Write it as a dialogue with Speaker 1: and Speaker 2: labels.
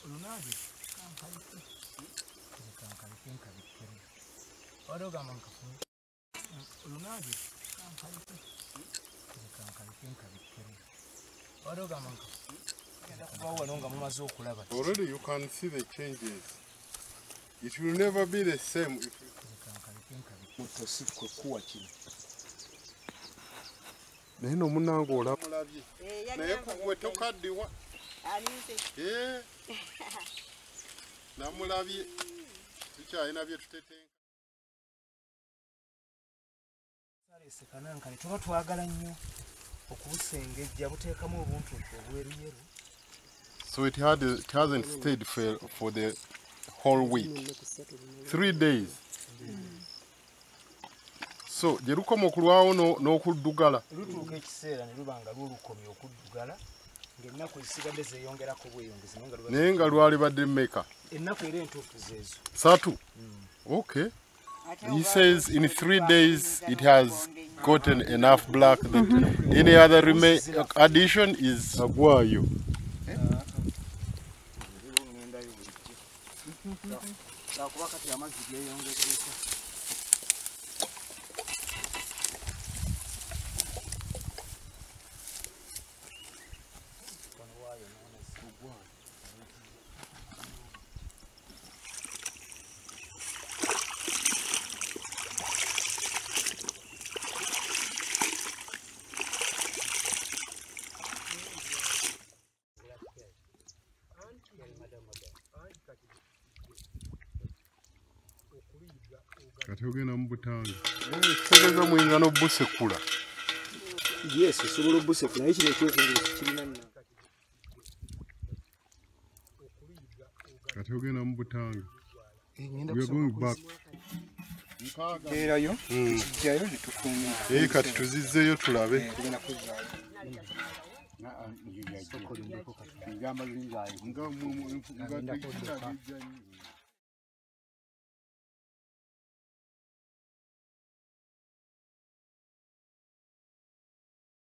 Speaker 1: Lunagi,
Speaker 2: already you can see the changes. It will never be the same if Neno munango olamulabye. Naye kugwe tokaddiwa. Alinze. Namulabye. Tukyalina bye tutetenga.
Speaker 1: Sekanankale tuba twagala nnyo okubusengejja buteekamu obuntu obweruyeru.
Speaker 2: So it hasn't stayed for the whole week. 3 days. So jerukoma okulwawo n'okuddugala.
Speaker 1: Lutuuka ekiseera ne luba nga lwolukomye okuddugala ng'ennaku ezisigadde zeeyongerako bweyongezi
Speaker 2: naye nga lwali badde mmeka?
Speaker 1: Ennaku era entuufu zeezo.
Speaker 2: 3. Okay. He says in 3 days it has gotten enough black that any other addition is agwayo. Kati ogenda mu butange. Tegeza mwingano busekula.
Speaker 1: Yes, sobola busekula. Naye kino ekyokulira kirina nna.
Speaker 2: Kati ogenda mu butange.
Speaker 1: We are going back. Erayo. Kijjayo ne tufumira.
Speaker 2: Kati tuzizzeeyo tulabe.
Speaker 1: Ngamba lingayo.